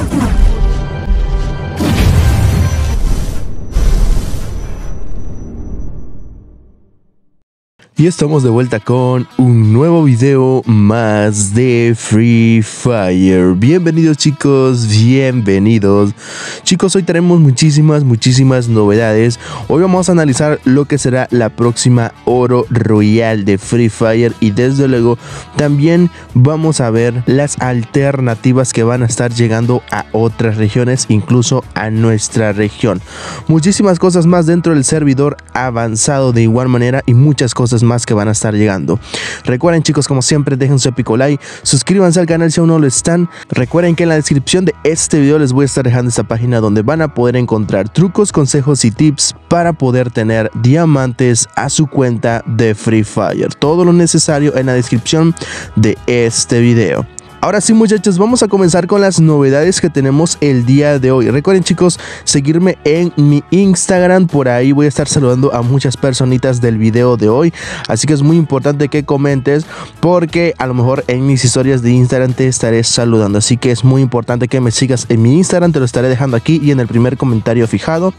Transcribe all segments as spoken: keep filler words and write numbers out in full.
Y estamos de vuelta con un nuevo video más de Free Fire. Bienvenidos chicos, bienvenidos. Chicos, hoy tenemos muchísimas, muchísimas novedades. Hoy vamos a analizar lo que será la próxima Oro Royal de Free Fire. Y desde luego también vamos a ver las alternativas que van a estar llegando a otras regiones, incluso a nuestra región. Muchísimas cosas más dentro del servidor avanzado de igual manera y muchas cosas más más que van a estar llegando. Recuerden chicos, como siempre, dejen su épico like, suscríbanse al canal si aún no lo están. Recuerden que en la descripción de este video les voy a estar dejando esta página donde van a poder encontrar trucos, consejos y tips para poder tener diamantes a su cuenta de Free Fire. Todo lo necesario en la descripción de este video. Ahora sí muchachos, vamos a comenzar con las novedades que tenemos el día de hoy. Recuerden chicos, seguirme en mi Instagram, por ahí voy a estar saludando a muchas personitas del video de hoy. Así que es muy importante que comentes porque a lo mejor en mis historias de Instagram te estaré saludando. Así que es muy importante que me sigas en mi Instagram, te lo estaré dejando aquí y en el primer comentario fijado.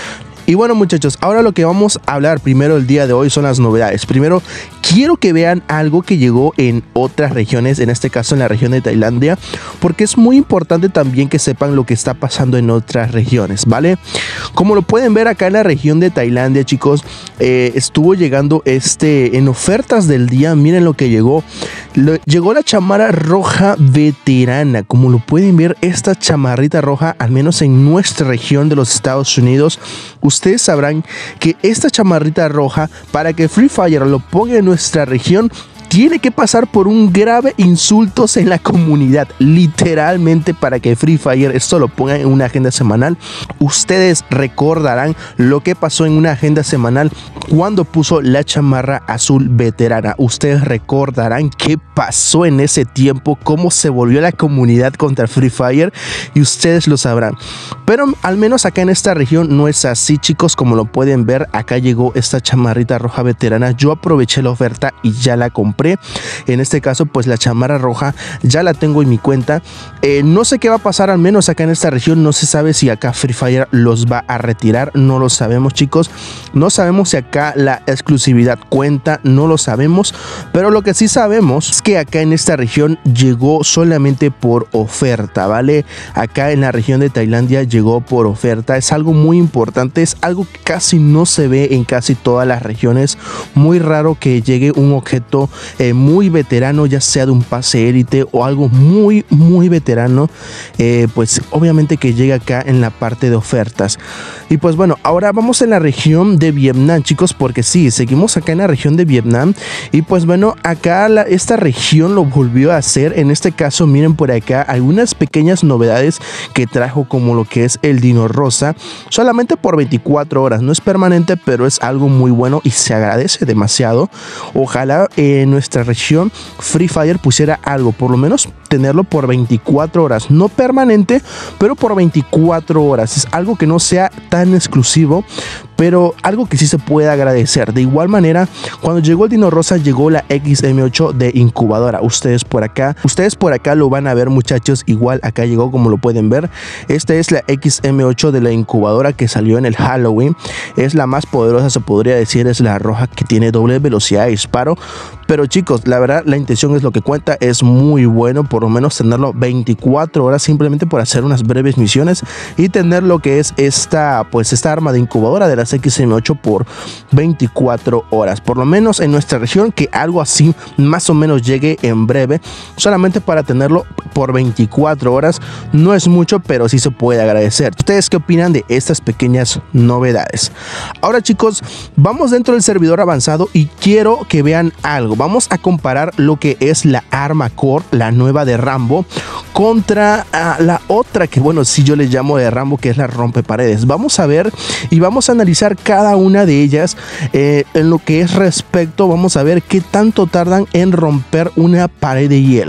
Y bueno muchachos, ahora lo que vamos a hablar primero el día de hoy son las novedades. Primero quiero que vean algo que llegó en otras regiones, en este caso en la región de Tailandia, porque es muy importante también que sepan lo que está pasando en otras regiones, ¿vale? Como lo pueden ver acá en la región de Tailandia chicos, eh, estuvo llegando este en ofertas del día. Miren lo que llegó. Lo, llegó la chamarra roja veterana. Como lo pueden ver, esta chamarrita roja, al menos en nuestra región de los Estados Unidos, ustedes sabrán que esta chamarrita roja, para que Free Fire lo ponga en nuestra región, tiene que pasar por un grave insultos en la comunidad, literalmente, para que Free Fire esto lo ponga en una agenda semanal. Ustedes recordarán lo que pasó en una agenda semanal cuando puso la chamarra azul veterana. Ustedes recordarán qué pasó en ese tiempo, cómo se volvió la comunidad contra Free Fire, y ustedes lo sabrán. Pero al menos acá en esta región no es así chicos. Como lo pueden ver, acá llegó esta chamarrita roja veterana. Yo aproveché la oferta y ya la compré. En este caso pues la chamarra roja ya la tengo en mi cuenta. eh, no sé qué va a pasar, al menos acá en esta región no se sabe si acá Free Fire los va a retirar, no lo sabemos chicos. No sabemos si acá la exclusividad cuenta, no lo sabemos, pero lo que sí sabemos es que acá en esta región llegó solamente por oferta, ¿vale? Acá en la región de Tailandia llegó por oferta. Es algo muy importante, es algo que casi no se ve en casi todas las regiones. Muy raro que llegue un objeto Eh, muy veterano, ya sea de un pase élite o algo muy muy veterano, eh, pues obviamente que llega acá en la parte de ofertas. Y pues bueno, ahora vamos en la región de Vietnam chicos, porque sí, seguimos acá en la región de Vietnam. Y pues bueno, acá la, esta región lo volvió a hacer. En este caso miren por acá algunas pequeñas novedades que trajo, como lo que es el Dino Rosa, solamente por veinticuatro horas, no es permanente, pero es algo muy bueno y se agradece demasiado. Ojalá en nuestra región Free Fire pusiera algo, por lo menos tenerlo por veinticuatro horas, no permanente, pero por veinticuatro horas. Es algo que no sea tan exclusivo, pero algo que sí se puede agradecer. De igual manera, cuando llegó el Dino Rosa, llegó la X M ocho de incubadora. Ustedes por acá, ustedes por acá lo van a ver muchachos, igual acá llegó, como lo pueden ver. Esta es la X M ocho de la incubadora que salió en el Halloween. Es la más poderosa, se podría decir, es la roja, que tiene doble velocidad de disparo. Pero chicos, la verdad, la intención es lo que cuenta. Es muy bueno por lo menos tenerlo veinticuatro horas, simplemente por hacer unas breves misiones y tener lo que es esta, pues esta arma de incubadora de las X M ocho por veinticuatro horas. Por lo menos en nuestra región, que algo así más o menos llegue en breve, solamente para tenerlo por veinticuatro horas. No es mucho, pero sí se puede agradecer. ¿Ustedes qué opinan de estas pequeñas novedades? Ahora chicos, vamos dentro del servidor avanzado y quiero que vean algo. Vamos a comparar lo que es la arma core, la nueva de Rambo, contra uh, la otra que, bueno, si yo le llamo de Rambo, que es la rompeparedes. Vamos a ver y vamos a analizar cada una de ellas eh, en lo que es respecto. Vamos a ver qué tanto tardan en romper una pared de hielo.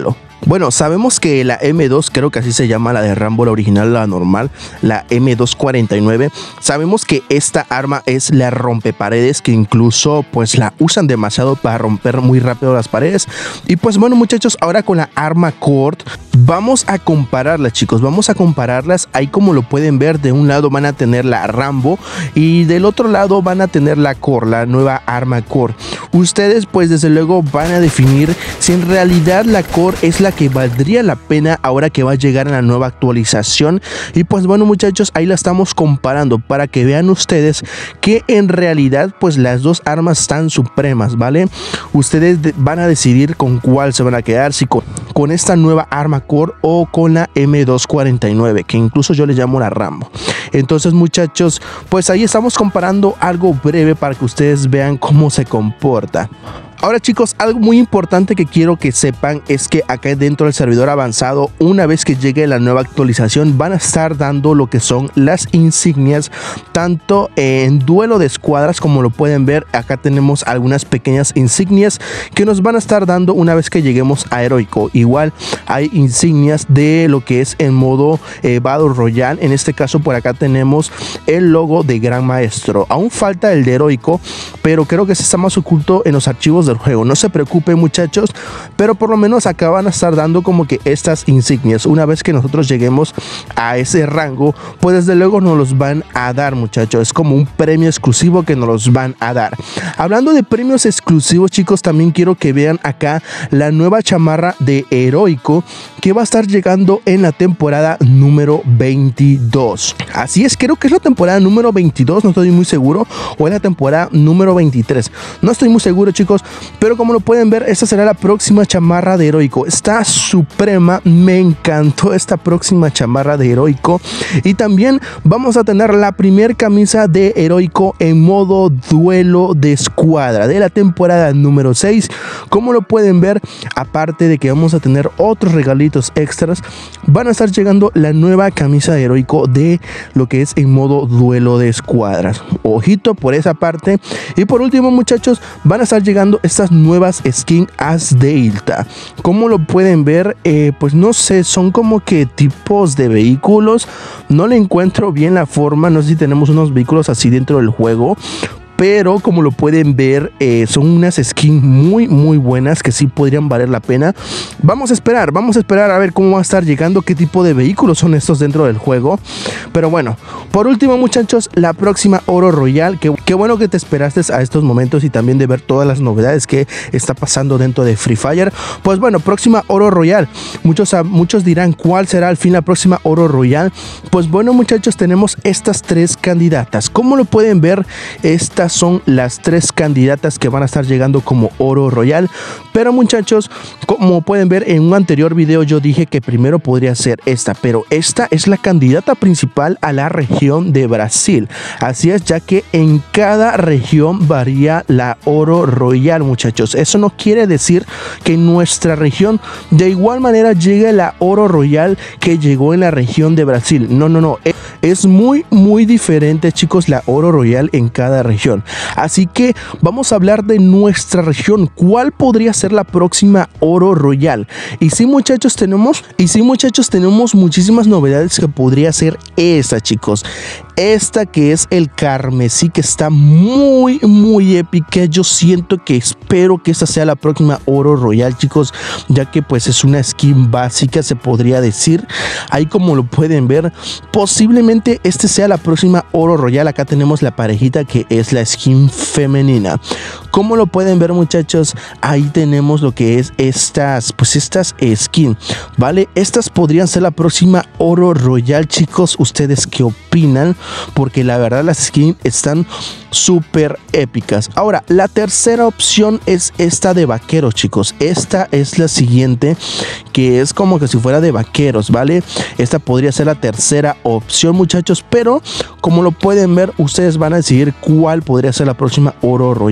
Bueno, sabemos que la M dos, creo que así se llama la de Rambo, la original, la normal, la M doscientos cuarenta y nueve. Sabemos que esta arma es la rompeparedes, que incluso pues la usan demasiado para romper muy rápido las paredes. Y pues bueno, muchachos, ahora con la arma Cord vamos a compararlas, chicos, vamos a compararlas. Ahí, como lo pueden ver, de un lado van a tener la Rambo y del otro lado van a tener la Cord, la nueva arma Cord. Ustedes pues desde luego van a definir si en realidad la Cord es la que valdría la pena ahora que va a llegar en la nueva actualización. Y pues bueno, muchachos, ahí la estamos comparando para que vean ustedes que en realidad pues las dos armas están supremas, ¿vale? Ustedes van a decidir con cuál se van a quedar, si con, con esta nueva arma Cord o con la M doscientos cuarenta y nueve, que incluso yo le llamo la Rambo. Entonces, muchachos, pues ahí estamos comparando algo breve para que ustedes vean cómo se comporta. Ahora, chicos, algo muy importante que quiero que sepan es que acá dentro del servidor avanzado, una vez que llegue la nueva actualización, van a estar dando lo que son las insignias, tanto en duelo de escuadras, como lo pueden ver. Acá tenemos algunas pequeñas insignias que nos van a estar dando una vez que lleguemos a heroico. Igual hay insignias de lo que es en modo eh, Battle Royale. En este caso, por acá tenemos el logo de Gran Maestro. Aún falta el de heroico, pero creo que se está más oculto en los archivos de juego. No se preocupen, muchachos, pero por lo menos acá van a estar dando como que estas insignias. Una vez que nosotros lleguemos a ese rango, pues desde luego nos los van a dar, muchachos. Es como un premio exclusivo que nos los van a dar. Hablando de premios exclusivos, chicos, también quiero que vean acá la nueva chamarra de heroico que va a estar llegando en la temporada número veintidós. Así es, creo que es la temporada número veintidós, no estoy muy seguro, o es la temporada número veintitrés. No estoy muy seguro, chicos, pero como lo pueden ver, esta será la próxima chamarra de heroico. Está suprema, me encantó esta próxima chamarra de heroico. Y también vamos a tener la primer camisa de heroico en modo duelo de escuadra de la temporada número seis. Como lo pueden ver, aparte de que vamos a tener otros regalitos extras, van a estar llegando la nueva camisa de heroico de lo que es en modo duelo de escuadras. Ojito por esa parte. Y por último, muchachos, van a estar llegando estas nuevas skins As Delta. Como lo pueden ver, eh, pues no sé, son como que tipos de vehículos. No le encuentro bien la forma. No sé si tenemos unos vehículos así dentro del juego, pero como lo pueden ver, eh, son unas skins muy muy buenas que sí podrían valer la pena. Vamos a esperar, vamos a esperar a ver cómo va a estar llegando, qué tipo de vehículos son estos dentro del juego. Pero bueno, por último, muchachos, la próxima Oro Royal. Qué, qué bueno que te esperaste a estos momentos y también de ver todas las novedades que está pasando dentro de Free Fire. Pues bueno, próxima Oro Royal. Muchos, muchos dirán, ¿cuál será al fin la próxima Oro Royal? Pues bueno, muchachos, tenemos estas tres candidatas. Como lo pueden ver, esta son las tres candidatas que van a estar llegando como Oro Royal. Pero, muchachos, como pueden ver en un anterior video, yo dije que primero podría ser esta, pero esta es la candidata principal a la región de Brasil. Así es, ya que en cada región varía la Oro Royal, muchachos. Eso no quiere decir que en nuestra región de igual manera llegue la Oro Royal que llegó en la región de Brasil. No, no, no. Es muy, muy diferente, chicos, la Oro Royal en cada región. Así que vamos a hablar de nuestra región. ¿Cuál podría ser la próxima Oro Royal? Y sí, muchachos, tenemos, y sí, muchachos, tenemos muchísimas novedades que podría ser esta, chicos. Esta que es el carmesí, que está muy, muy épica. Yo siento que espero que esta sea la próxima Oro Royal, chicos, ya que pues es una skin básica, se podría decir. Ahí, como lo pueden ver, posiblemente este sea la próxima Oro Royal. Acá tenemos la parejita que es la skin femenina. Como lo pueden ver, muchachos, ahí tenemos lo que es estas, pues estas skins, ¿vale? Estas podrían ser la próxima Oro Royal, chicos. ¿Ustedes qué opinan? Porque la verdad las skins están súper épicas. Ahora, la tercera opción es esta de vaqueros, chicos. Esta es la siguiente, que es como que si fuera de vaqueros, ¿vale? Esta podría ser la tercera opción, muchachos, pero como lo pueden ver, ustedes van a decidir cuál podría ser la próxima Oro Royal.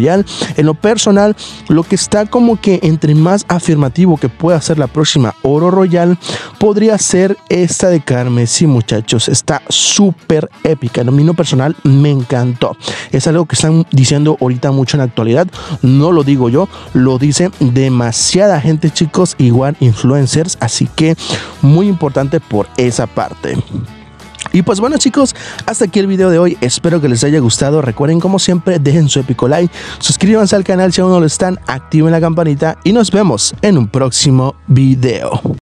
En lo personal, lo que está como que entre más afirmativo que pueda ser la próxima Oro Royal podría ser esta de Carmesí, muchachos. Está súper épica. En lo personal me encantó. Es algo que están diciendo ahorita mucho en la actualidad. No lo digo yo, lo dice demasiada gente, chicos, igual influencers, así que muy importante por esa parte. Y pues bueno, chicos, hasta aquí el video de hoy. Espero que les haya gustado. Recuerden, como siempre, dejen su épico like, suscríbanse al canal si aún no lo están, activen la campanita y nos vemos en un próximo video.